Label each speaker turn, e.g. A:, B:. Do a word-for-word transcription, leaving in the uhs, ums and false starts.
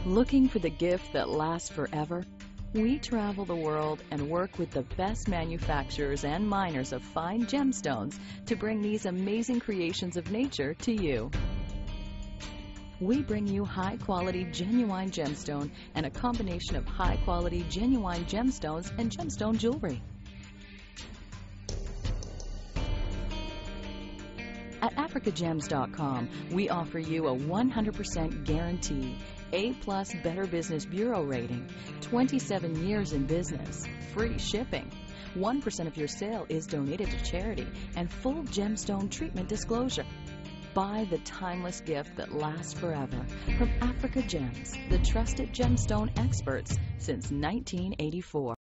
A: Looking for the gift that lasts forever? We travel the world and work with the best manufacturers and miners of fine gemstones to bring these amazing creations of nature to you. We bring you high-quality, genuine gemstone and a combination of high-quality, genuine gemstones and gemstone jewelry. At Africa Gems dot com, we offer you a one hundred percent guarantee, A plus Better Business Bureau rating, twenty-seven years in business, free shipping, one percent of your sale is donated to charity, and full gemstone treatment disclosure. Buy the timeless gift that lasts forever from Africa Gems, the trusted gemstone experts since nineteen eighty-four.